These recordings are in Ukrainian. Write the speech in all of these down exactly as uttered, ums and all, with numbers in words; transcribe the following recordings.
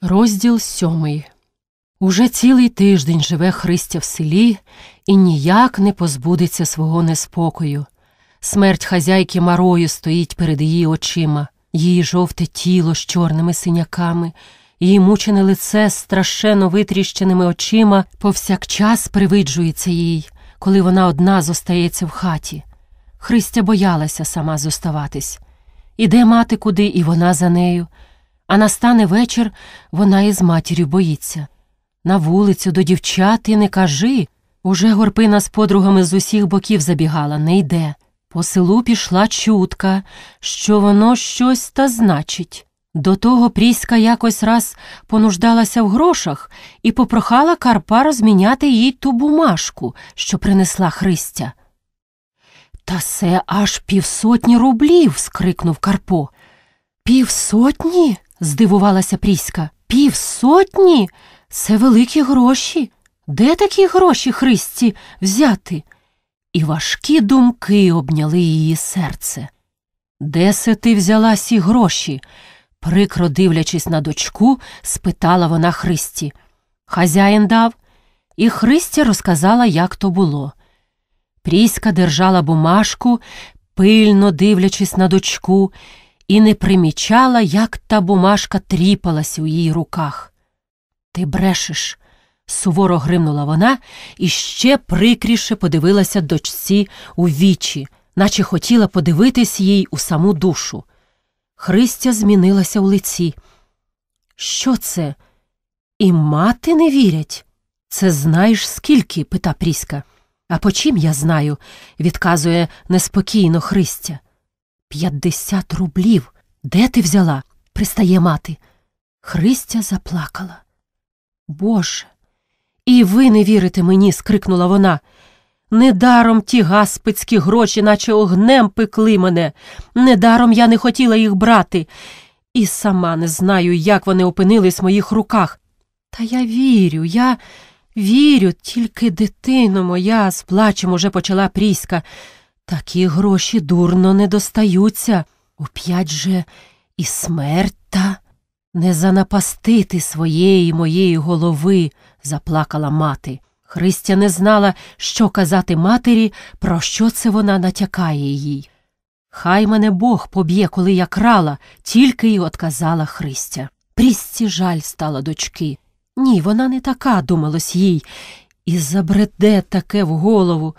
Розділ сьомий. Уже цілий тиждень живе Христя в селі і ніяк не позбудеться свого неспокою. Смерть хазяйки Марою стоїть перед її очима, її жовте тіло з чорними синяками, її мучене лице з страшенно витріщеними очима повсякчас привиджується їй, коли вона одна зостається в хаті. Христя боялася сама зоставатись. Іде мати куди, і вона за нею. А настане вечір, вона із матір'ю боїться. На вулицю до дівчат і не кажи. Уже Горпина з подругами з усіх боків забігала, не йде. По селу пішла чутка, що воно щось та значить. До того Пріська якось раз понуждалася в грошах і попрохала Карпа розміняти їй ту бумажку, що принесла Христя. «Та це аж півсотні рублів!» – скрикнув Карпо. «Півсотні?» – здивувалася Пріська. «Півсотні? Це великі гроші. Де такі гроші Христі взяти?» І важкі думки обняли її серце. «Де се ти взяла сі гроші?» – прикро дивлячись на дочку, спитала вона Христі. Хазяїн дав, і Христя розказала, як то було. Пріська держала бумажку, пильно дивлячись на дочку, і не примічала, як та бумажка тріпалася у її руках. «Ти брешеш!» – суворо гримнула вона і ще прикріше подивилася дочці у вічі, наче хотіла подивитись їй у саму душу. Христя змінилася в лиці. «Що це? І мати не вірять?» «Це знаєш скільки?» – пита Пріська. «А по чим я знаю?» – відказує неспокійно Христя. «П'ятдесят рублів. Де ти взяла?» – пристає мати. Христя заплакала. «Боже, і ви не вірите мені!» – скрикнула вона. «Недаром ті гаспицькі гроші, наче огнем пекли мене. Недаром я не хотіла їх брати. І сама не знаю, як вони опинились в моїх руках. Та я вірю, я вірю, тільки дитино моя!» – з плачем уже почала Пріська. «Такі гроші дурно не достаються. Оп'ять же і смерть та не занапастити своєї моєї голови!» – заплакала мати. Христя не знала, що казати матері, про що це вона натякає їй. «Хай мене Бог поб'є, коли я крала!» – тільки й отказала Христя. Прісці жаль стала дочки. Ні, вона не така, думалось їй, і забреде таке в голову.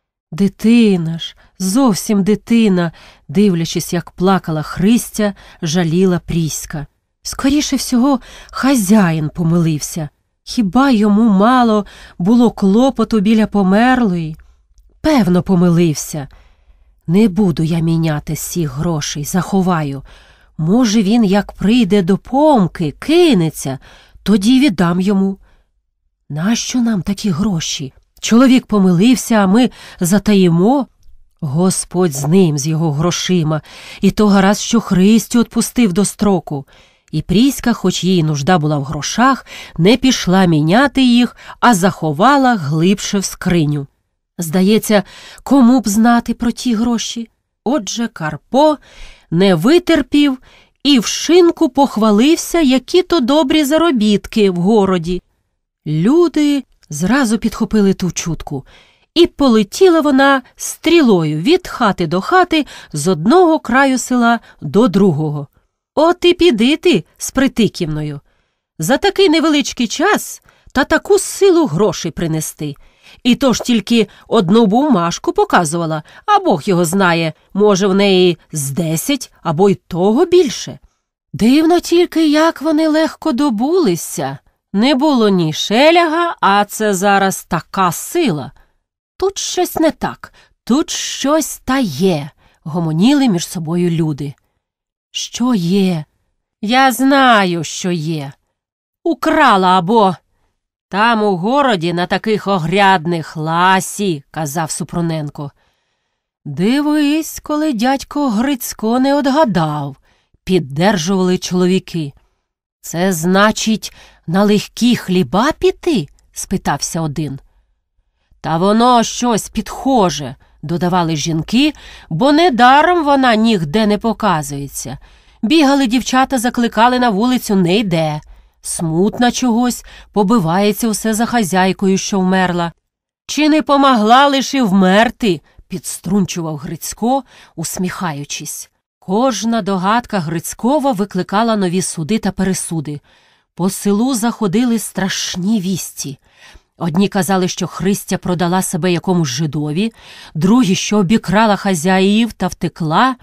Дитина ж, зовсім дитина, дивлячись, як плакала Христя, жаліла Пріська. Скоріше всього, хазяїн помилився. Хіба йому мало було клопоту біля померлої? Певно, помилився. Не буду я міняти сіх грошей, заховаю. Може, він, як прийде до помки, кинеться, тоді віддам йому. Нащо нам такі гроші? Чоловік помилився, а ми затаїмо? Господь з ним, з його грошима, і то гаразд, що Христю отпустив до строку. І Пріська, хоч їй нужда була в грошах, не пішла міняти їх, а заховала глибше в скриню. Здається, кому б знати про ті гроші? Отже, Карпо не витерпів і в шинку похвалився, які то добрі заробітки в городі. Люди зразу підхопили ту чутку, і полетіла вона стрілою від хати до хати, з одного краю села до другого. От і піди ти з Притиківною. За такий невеличкий час та таку силу грошей принести. І то ж тільки одну бумажку показувала, а Бог його знає, може, в неї з десять або й того більше. Дивно тільки, як вони легко добулися. Не було ні шеляга, а це зараз така сила. Тут щось не так, тут щось та є, гомоніли між собою люди. Що є? Я знаю, що є. Украла або... Там у городі на таких огрядних ласі, казав Супруненко. Дивись, коли дядько Грицько не одгадав, піддержували чоловіки. Це значить, на легкі хліба піти? Спитався один. Та воно щось підхоже, додавали жінки, бо недаром вона нігде не показується. Бігали дівчата, закликали на вулицю, не йде. Смутна чогось, побивається усе за хазяйкою, що вмерла. Чи не помогла лише вмерти? Підструнчував Грицько, усміхаючись. Кожна догадка Грицькова викликала нові суди та пересуди. По селу заходили страшні вісті. Одні казали, що Христя продала себе якомусь жидові, другі, що обікрала хазяїв та втекла,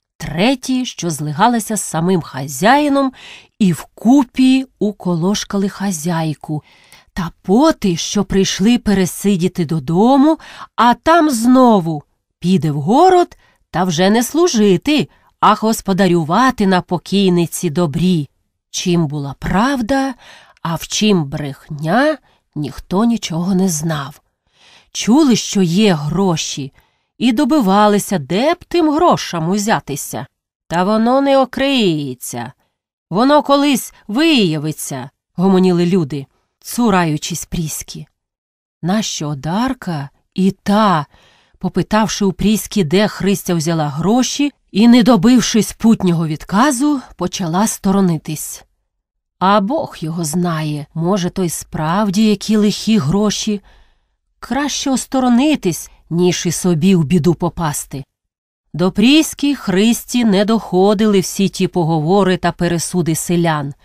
треті, що злигалася з самим хазяїном і вкупі уколошкали хазяйку, та поти, що прийшли пересидіти додому, а там знову піде в город та вже не служити, а господарювати на покійниці добрі. Чим була правда, а в чим брехня, ніхто нічого не знав. Чули, що є гроші, і добивалися, де б тим грошам узятися. Та воно не окриється. Воно колись виявиться, гомоніли люди, цураючись Пріськи. Нащо Одарка і та, попитавши у Пріськи, де Христя взяла гроші, і, не добившись путнього відказу, почала сторонитись. А Бог його знає, може, то й справді які лихі гроші. Краще осторонитись, ніж і собі в біду попасти. До Пріськи Христі не доходили всі ті поговори та пересуди селян.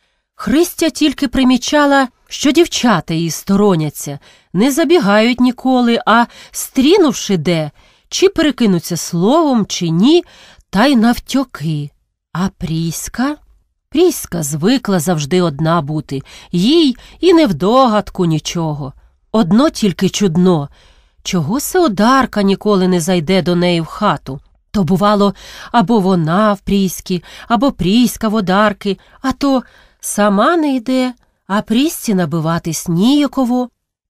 Христя тільки примічала, що дівчата її стороняться, не забігають ніколи, а, стрінувши де, чи перекинуться словом, чи ні, та й навтьоки. А Пріська? Пріська звикла завжди одна бути, їй і не вдогадку нічого. Одно тільки чудно, чого се Одарка ніколи не зайде до неї в хату. То, бувало, або вона в Пріськи, або Пріська в Одарки, а то сама не йде, а Прісці набиватись ніяково.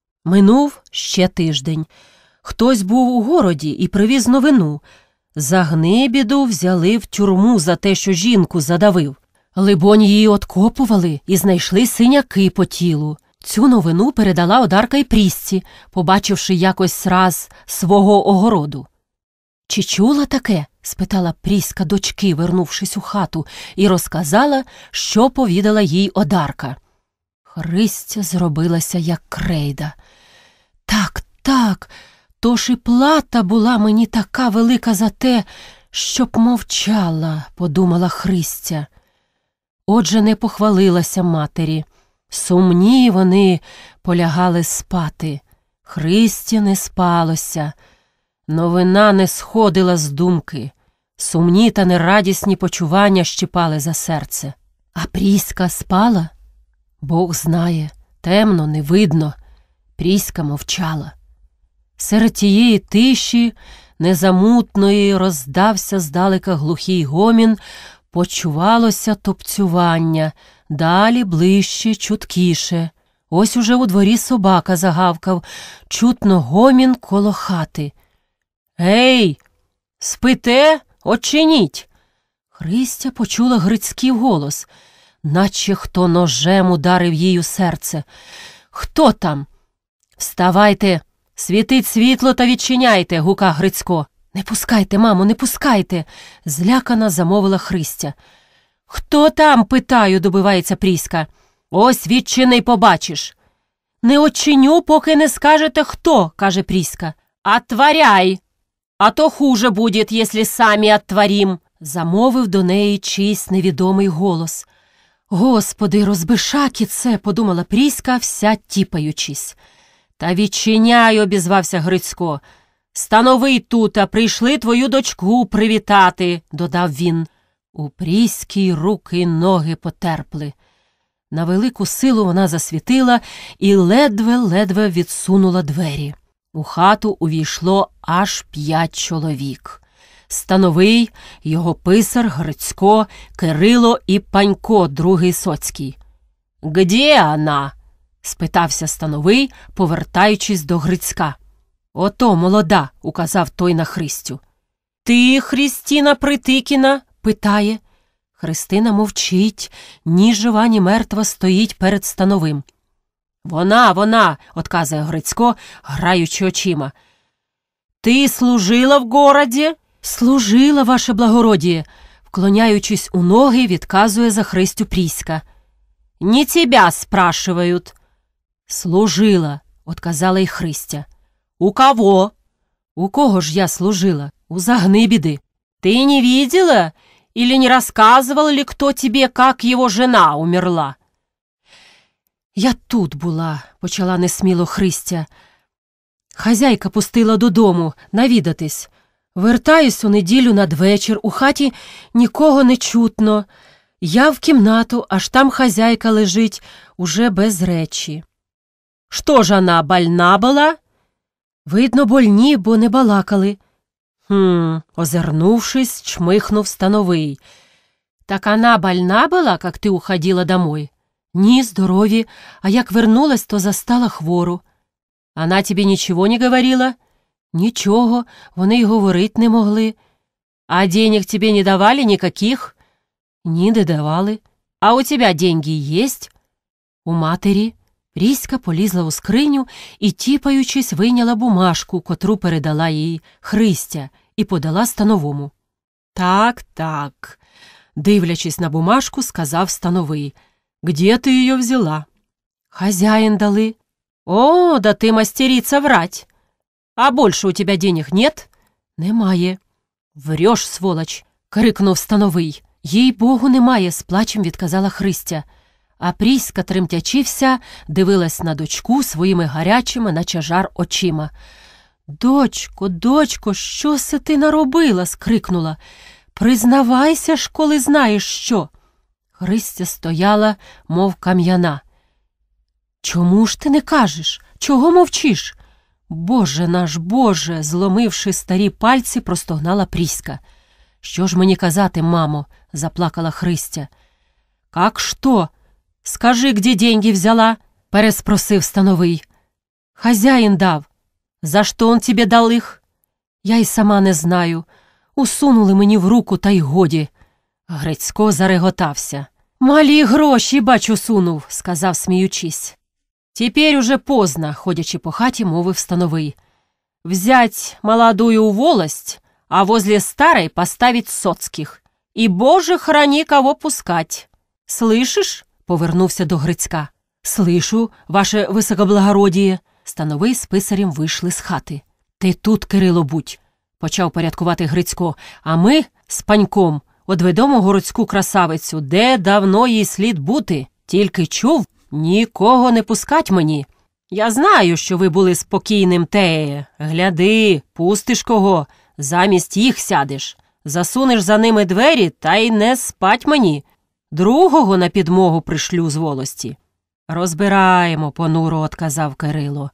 Минув ще тиждень. Хтось був у городі і привіз новину. За гнибіду взяли в тюрму за те, що жінку задавив. Либонь, її откопували і знайшли синяки по тілу. Цю новину передала Одарка й Прісці, побачивши якось раз свого огороду. «Чи чула таке?» – спитала Пріська дочки, вернувшись у хату, і розказала, що повідала їй Одарка. Христя зробилася, як крейда. «Так, так, то ж і плата була мені така велика за те, щоб мовчала», – подумала Христя. Отже, не похвалилася матері. Сумні вони полягали спати. Христі не спалося. Новина не сходила з думки. Сумні та нерадісні почування щіпали за серце. А Пріська спала? Бог знає, темно, не видно. Пріська мовчала. Серед тієї тиші, незамутної, роздався здалека глухий гомін, почувалося топцювання, далі ближче, чуткіше. Ось уже у дворі собака загавкав, чутно гомін коло хати. «Гей, спите? Очиніть!» Христя почула Грицький голос, наче хто ножем ударив їй у серце. «Хто там?» «Вставайте, світить світло та відчиняйте!» – гукав Грицько. «Не пускайте, мамо, не пускайте!» – злякана замовила Христя. «Хто там?» – питаю, добивається Пріська. «Ось відчини й побачиш». «Не очиню, поки не скажете, хто», – каже Пріська. «Отворяй, а то хуже будет, если самі отворім», – замовив до неї чийсь невідомий голос. «Господи, розбишаки це», – подумала Пріська, вся тіпаючись. «Та відчиняй», – обізвався Грицько. «Становий тут, а прийшли твою дочку привітати», – додав він. У Пріській руки й ноги потерпли. На велику силу вона засвітила і ледве-ледве відсунула двері. У хату увійшло аж п'ять чоловік. Становий, його писар, Грицько, Кирило і Панько, другий Соцький. «Где вона?» – спитався Становий, повертаючись до Грицька. «Ото молода», – указав той на Христю. «Ти, Христіна Притикіна?» – питає. Христина мовчить, ні жива, ні мертва стоїть перед Становим. «Вона, вона!» – отказує Грицько, граючи очима. «Ти служила в городі?» «Служила, ваше благородіє!» – вклоняючись у ноги, відказує за Христю Пріська. Не тебя спрашивают». «Служила», — отказала й Христя. «У кого?» «У кого ж я служила? У Загнибіди». «Ты не видела или не рассказывал ли кто тебе, как его жена умерла?» «Я тут була», — почала несміло Христя. «Хазяйка пустила додому навідатись. Вертаюсь у неділю надвечір, у хаті нікого не чутно. Я в кімнату, аж там хазяйка лежить, уже без речі». «Что ж она, больна була?» «Видно, больні, бо не балакали». «Хм», озирнувшись, чмихнув Становий. «Так она больна була, как ты уходила домой?» «Ні, здорові, а як вернулась, то застала хвору». «Она тебе ничего не говорила?» «Нічого, вони й говорить не могли». «А денег тебе не давали никаких?» «Ні, не давали». «А у тебя деньги есть?» «У матері». Пріська полізла у скриню і, тіпаючись, вийняла бумажку, котру передала їй Христя, і подала Становому. «Так, так», – дивлячись на бумажку, сказав Становий. «Где ты ее взяла?» «Хозяин дали». «О, да ты мастерица врать! А больше у тебя денег нет?» «Немає». «Врешь, сволоч!» – крикнув Становий. «Їй-богу, немає», – з плачем відказала Христя. А Пріська, тремтячи вся, дивилась на дочку своїми гарячими, наче жар, очима. «Дочко, дочко, що се ти наробила?» – скрикнула. «Признавайся ж, коли знаєш що!» Христя стояла, мов кам'яна. «Чому ж ти не кажеш? Чого мовчиш?» «Боже наш, Боже!» – зломивши старі пальці, простогнала Пріська. «Що ж мені казати, мамо?» – заплакала Христя. «Как що? Скажи, где деньги взяла?» – переспросив Становий. «Хазяїн дав». «За що он тебе дал їх?» «Я й сама не знаю. Усунули мені в руку, та й годі». Грицько зареготався. «Малі гроші, бачу, сунув», – сказав, сміючись. «Теперь уже поздно», – ходячи по хаті, мовив Становий. «Взять молодую у волость, а возле старой поставить соцких. И, Боже, храни, кого пускать. Слышишь?» – повернувся до Грицька. «Слышу, ваше високоблагородіє». Становий з писарем вийшли з хати. «Ти тут, Кирило, будь», – почав порядкувати Грицько, «а ми з паньком одведемо городську красавицю, де давно їй слід бути. Тільки чув, нікого не пускать мені. Я знаю, що ви були спокійним теє. Гляди, пустиш кого, замість їх сядеш. Засунеш за ними двері, та й не спать мені. Другого на підмогу пришлю з волості». «Розбираємо», – понуро отказав Кирило.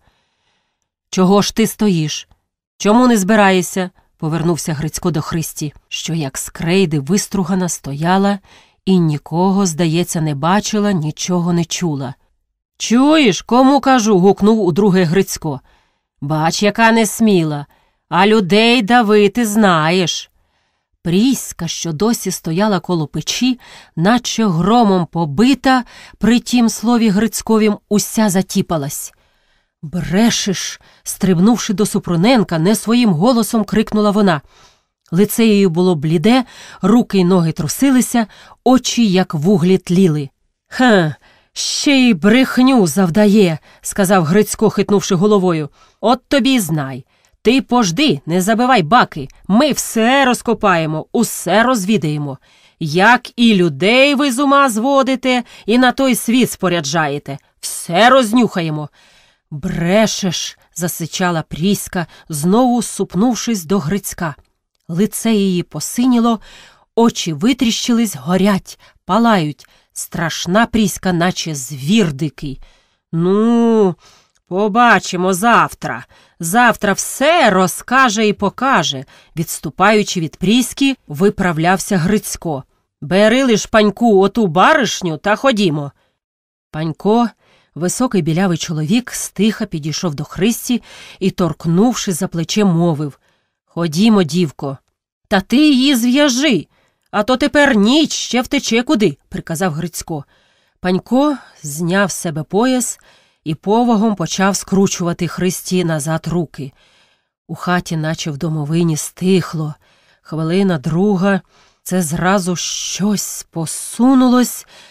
«Чого ж ти стоїш? Чому не збираєшся?» – повернувся Грицько до Христі, що як з крейди вистругана стояла і нікого, здається, не бачила, нічого не чула. «Чуєш, кому кажу?» – гукнув удруге Грицько. «Бач, яка несміла, а людей давити знаєш». Пріська, що досі стояла коло печі, наче громом побита, при тім слові Грицьковім уся затіпалась. «Брешеш!» – стрибнувши до Супруненка, не своїм голосом крикнула вона. Лице її було бліде, руки й ноги трусилися, очі, як вуглі, тліли. «Ха, ще й брехню завдає!» – сказав Грицько, хитнувши головою. «От тобі й знай. Ти пожди, не забивай баки, ми все розкопаємо, усе розвідаємо. Як і людей ви з ума зводите, і на той світ споряджаєте. Все рознюхаємо». «Брешеш!» – засичала Пріська, знову супнувшись до Грицька. Лице її посиніло, очі витріщились, горять, палають. Страшна Пріська, наче звір дикий. «Ну, побачимо завтра. Завтра все розкаже і покаже», – відступаючи від Пріськи, виправлявся Грицько. «Бери лиш, паньку, оту баришню та ходімо». Панько, високий білявий чоловік, стиха підійшов до Христі і, торкнувши за плече, мовив: «Ходімо, дівко». «Та ти її зв'яжи, а то тепер ніч ще втече куди», – приказав Грицько. Панько зняв з себе пояс і повагом почав скручувати Христі назад руки. У хаті, наче в домовині, стихло. Хвилина друга, це зразу щось посунулось.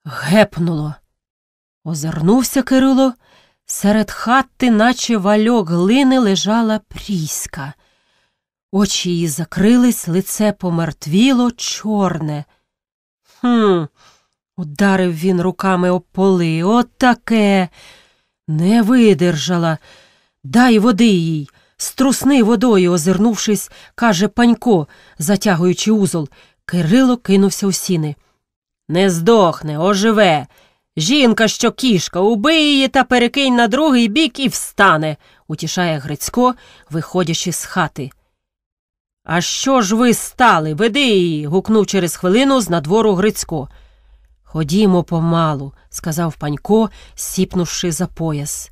Гепнуло. Озирнувся Кирило. Серед хати, наче вальок глини, лежала Пріська. Очі її закрились, лице помертвіло, чорне. Хм, ударив він руками об поли. От таке. Не видержала. Дай води їй. Струсни водою, озирнувшись, каже Панько, затягуючи узол. Кирило кинувся у сіни. Не здохне, оживе. Жінка, що кішка, убий її та перекинь на другий бік і встане, утішає Грицько, виходячи з хати. А що ж ви стали? Веди її, гукнув через хвилину з надвору Грицько. Ходімо помалу, сказав Панько, сіпнувши за пояс.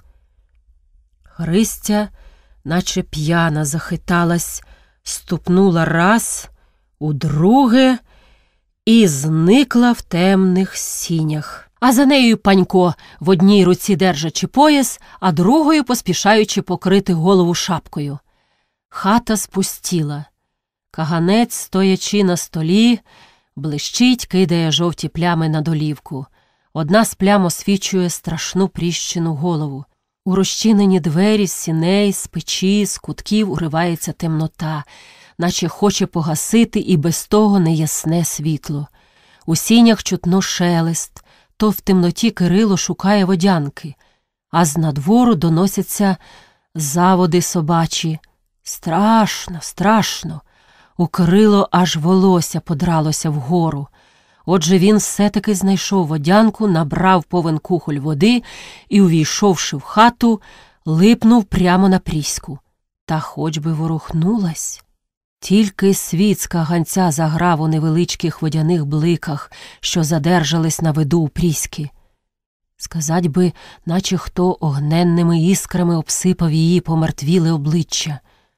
Христя, наче п'яна, захиталась, ступнула раз, удруге і зникла в темних сінях. А за нею Панько, в одній руці держачи пояс, а другою поспішаючи покрити голову шапкою. Хата спустіла. Каганець, стоячи на столі, блищить, кидає жовті плями на долівку. Одна з плям освічує страшну Пріщину голову. У розчинені двері з сіней, з печі, з кутків уривається темнота, наче хоче погасити і без того неясне світло. У сінях чутно шелест, то в темноті Кирило шукає водянки, а з надвору доносяться заводи собачі. Страшно, страшно. У Кирило аж волосся подралося вгору. Отже, він все-таки знайшов водянку, набрав повен кухоль води і, увійшовши в хату, липнув прямо на Пріську. Та хоч би ворухнулась. Тільки світ з каганця заграв у невеличких водяних бликах, що задержались на виду у Пріськи. Сказать би, наче хто огненними іскрами обсипав її помертвіле обличчя.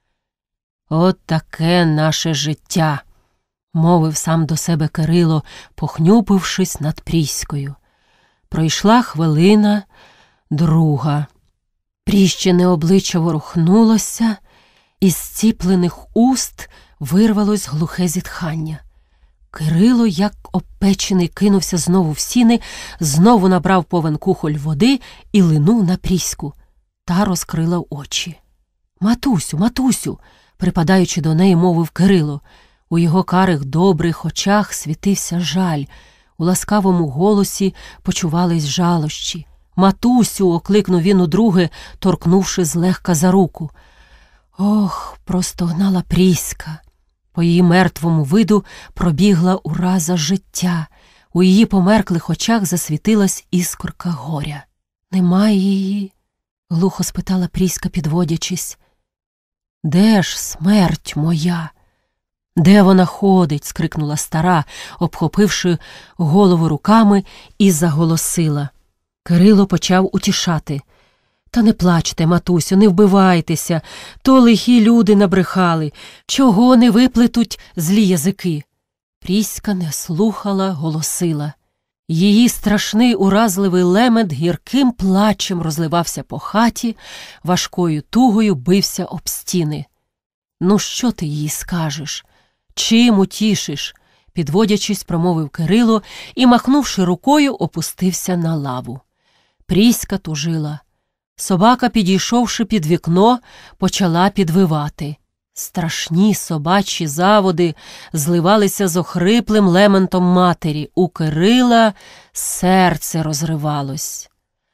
«От таке наше життя», – мовив сам до себе Кирило, похнюпившись над Пріською. Пройшла хвилина, друга. Пріщине обличчя ворухнулося, із зціплених уст вирвалось глухе зітхання. Кирило, як обпечений, кинувся знову в сіни, знову набрав повен кухоль води і линув на Пріську. Та розкрила очі. «Матусю, матусю!» – припадаючи до неї, мовив Кирило. У його карих добрих очах світився жаль, у ласкавому голосі почувались жалощі. «Матусю!» – окликнув він удруге, торкнувши злегка за руку. Ох, простогнала Пріська. По її мертвому виду пробігла ураза життя. У її померклих очах засвітилась іскорка горя. «Немає її?» – глухо спитала Пріська, підводячись. «Де ж смерть моя?» «Де вона ходить?» – скрикнула стара, обхопивши голову руками, і заголосила. Кирило почав утішати. «Та не плачте, матусю, не вбивайтеся, то лихі люди набрехали, чого не виплетуть злі язики». Пріська не слухала, голосила. Її страшний уразливий лемет гірким плачем розливався по хаті, важкою тугою бився об стіни. «Ну що ти їй скажеш? Чим утішиш?» – підводячись, промовив Кирило і, махнувши рукою, опустився на лаву. Пріська тужила. Собака, підійшовши під вікно, почала підвивати. Страшні собачі заводи зливалися з охриплим лементом матері. У Кирила серце розривалось.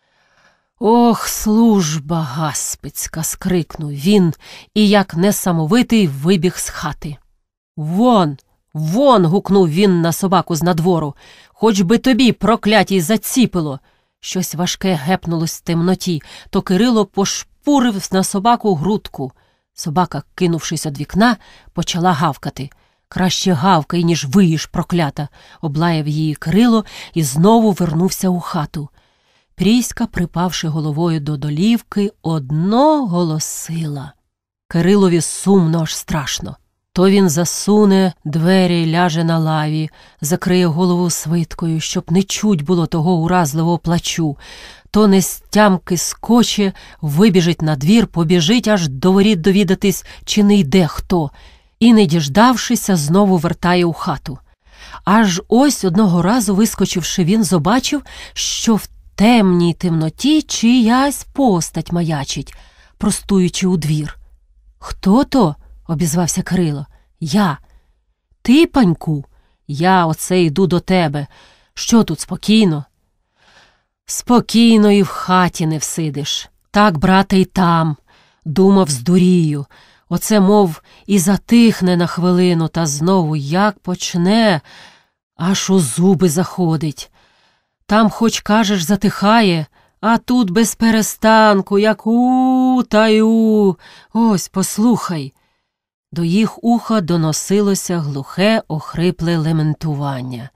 «Ох, служба гаспицька!» – скрикнув він і, як несамовитий, вибіг з хати. «Вон! Вон!» – гукнув він на собаку з надвору. «Хоч би тобі, проклятій, заціпило!» Щось важке гепнулось в темноті, то Кирило пошпурив на собаку грудку. Собака, кинувшись від вікна, почала гавкати. «Краще гавкай, ніж виїш, проклята!» – облаяв її Кирило і знову вернувся у хату. Пріська, припавши головою до долівки, одно голосила. Кирилові сумно, аж страшно. То він засуне двері й ляже на лаві, закриє голову свиткою, щоб не чуть було того уразливого плачу, то нестямки скоче, вибіжить на двір, побіжить аж до воріт довідатись, чи не йде хто, і, не діждавшися, знову вертає у хату. Аж ось одного разу, вискочивши, він побачив, що в темній темноті чиясь постать маячить, простуючи у двір. «Хто то?» – обізвався Кирило. «Я». «Ти, паньку?» «Я оце йду до тебе. Що тут, спокійно?» «Спокійно і в хаті не всидиш. Так, брате, й там. Думав, здурію. Оце, мов, і затихне на хвилину, та знову як почне, аж у зуби заходить. Там, хоч, кажеш, затихає, а тут без перестанку, як у та й у. Ось, послухай». До їх уха доносилося глухе, охрипле лементування.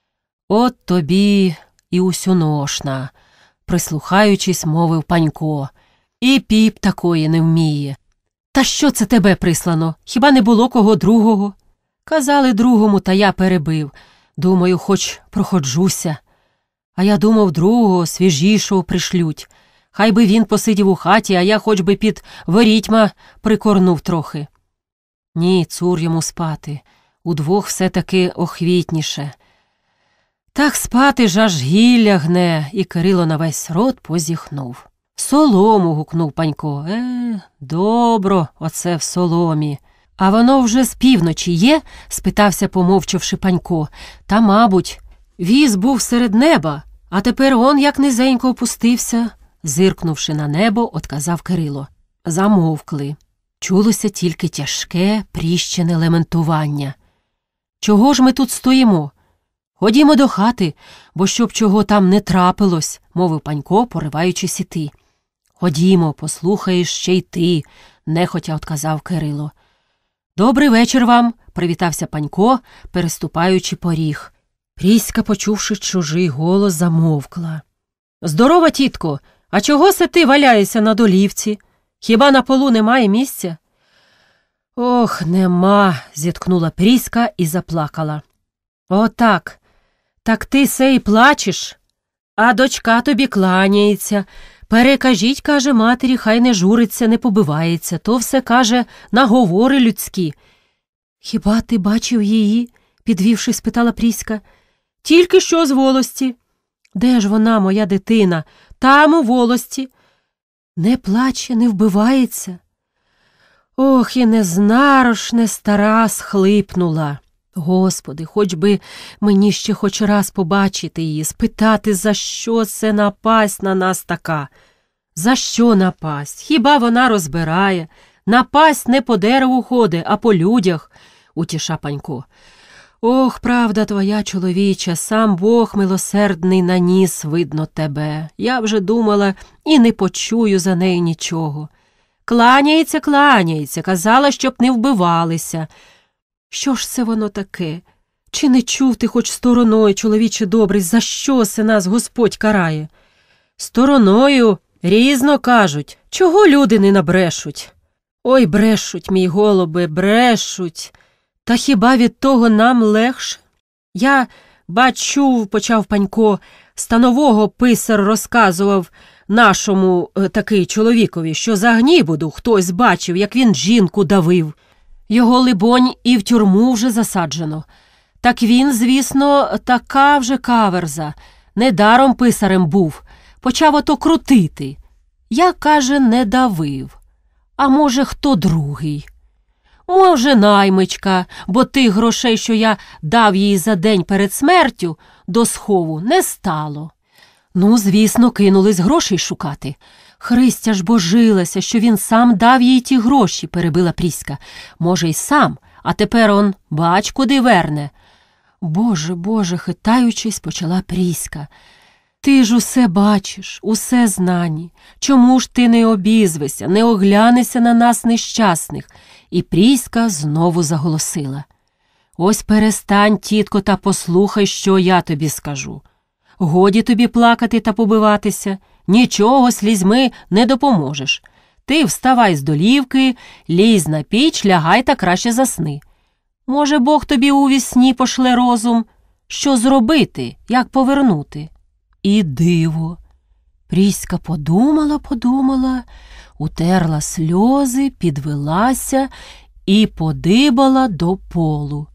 «От тобі і усюношна», – прислухаючись, мовив панько. «І піп такої не вміє». «Та що це тебе прислано? Хіба не було кого другого?» «Казали другому, та я перебив. Думаю, хоч проходжуся. А я думав, другого, свіжішого пришлють. Хай би він посидів у хаті, а я хоч би під ворітьма прикорнув трохи». «Ні, цур йому спати. Удвох все-таки охвітніше». «Так спати ж аж гілля гне», і Кирило на весь рот позіхнув. «Солому», – гукнув панько. «Е, добро, оце в соломі». «А воно вже з півночі є?» – спитався, помовчавши, панько. «Та, мабуть, віз був серед неба, а тепер он як низенько опустився», – зиркнувши на небо, отказав Кирило. Замовкли. Чулося тільки тяжке, пріщене лементування. «Чого ж ми тут стоїмо? Ходімо до хати, бо щоб чого там не трапилось», – мовив панько, пориваючись іти. «Ходімо, послухаєш ще й ти», – нехотя отказав Кирило. «Добрий вечір вам», – привітався панько, переступаючи поріг. Пріська, почувши чужий голос, замовкла. «Здорова, тітко, а чого се ти валяєшся на долівці? Хіба на полу немає місця?» «Ох, нема», – зіткнула Пріська і заплакала. «Отак. Так ти се й плачеш? А дочка тобі кланяється. Перекажіть, каже, матері, хай не журиться, не побивається. То все, каже, наговори людські». «Хіба ти бачив її?» – підвівши, спитала Пріська. «Тільки що з волості». «Де ж вона, моя дитина?» «Там, у волості». «Не плаче, не вбивається?» «Ох, і незнарошне стара схлипнула. Господи, хоч би мені ще хоч раз побачити її, спитати, за що це напасть на нас така. За що напасть? Хіба вона розбирає? Напасть не по дереву ходить, а по людях», – утіша панько. «Ох, правда твоя, чоловіча, сам Бог милосердний наніс, видно, тебе. Я вже думала і не почую за нею нічого. Кланяється, кланяється, казала, щоб не вбивалися». «Що ж це воно таке? Чи не чув ти хоч стороною, чоловіче добрий, за що се нас Господь карає?» «Стороною різно кажуть. Чого люди не набрешуть?» «Ой, брешуть, мій голубе, брешуть. Та хіба від того нам легше? Я, бачу, почав панько, станового писар розказував нашому е, такий чоловікові, що за гнібуду хтось бачив, як він жінку давив. Його, либонь, і в тюрму вже засаджено. Так він, звісно, така вже каверза. Недаром писарем був. Почав ото крутити. Я, каже, не давив. А може, хто другий? Може, наймичка, бо тих грошей, що я дав їй за день перед смертю, до схову не стало. Ну, звісно, кинулись грошей шукати. Христя ж божилася, що він сам дав їй ті гроші, перебила Пріська. Може, й сам, а тепер он, бач, куди верне. Боже, Боже, хитаючись, почала Пріська. Ти ж усе бачиш, усе знані. Чому ж ти не обізвися, не оглянешся на нас нещасних? І Пріська знову заголосила. Ось перестань, тітко, та послухай, що я тобі скажу. Годі тобі плакати та побиватися, нічого слізьми не допоможеш. Ти вставай з долівки, лізь на піч, лягай та краще засни. Може, Бог тобі у вісні пошле розум, що зробити, як повернути. І диво. Пріська подумала, подумала, утерла сльози, підвелася і подибала до полу.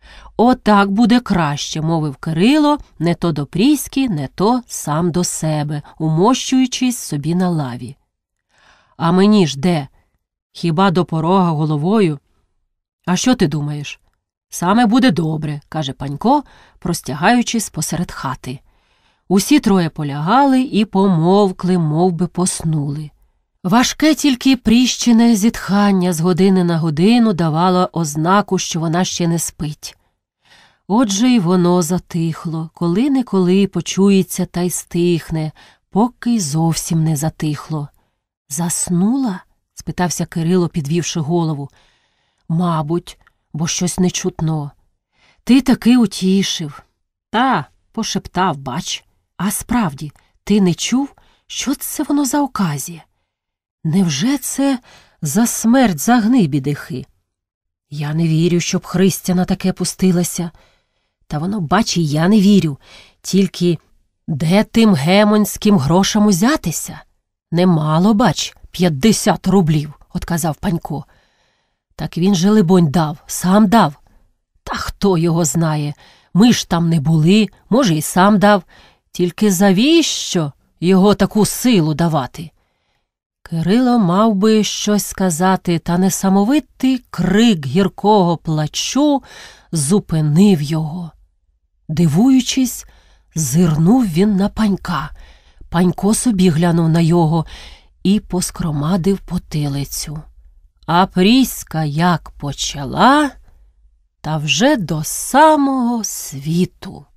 Отак буде краще, мовив Кирило, не то до Пріськи, не то сам до себе, умощуючись собі на лаві. А мені ж де? Хіба до порога головою? А що ти думаєш? Саме буде добре, каже Панько, простягаючись посеред хати. Усі троє полягали і помовкли, мов би поснули. Важке тільки пріщине зітхання з години на годину давало ознаку, що вона ще не спить. Отже й воно затихло, коли-неколи почується та й стихне, поки й зовсім не затихло. «Заснула?» – спитався Кирило, підвівши голову. «Мабуть, бо щось не чутно. Ти таки утішив». «Та, пошептав, бач. А справді, ти не чув, що це воно за оказія? Невже це за смерть Загнибідихи? Я не вірю, щоб Христя на таке пустилася. Та воно, бач, і я не вірю. Тільки де тим гемонським грошам узятися? Немало, бач, п'ятдесят рублів, – отказав Панько. Так він же, либонь, дав, сам дав. Та хто його знає? Ми ж там не були, може, і сам дав. Тільки завіщо його таку силу давати? Кирило мав би щось сказати, та несамовитий крик гіркого плачу зупинив його. Дивуючись, зирнув він на Панька. Панько собі глянув на його і поскромадив потилицю. А Пріська як почала, та вже до самого світу.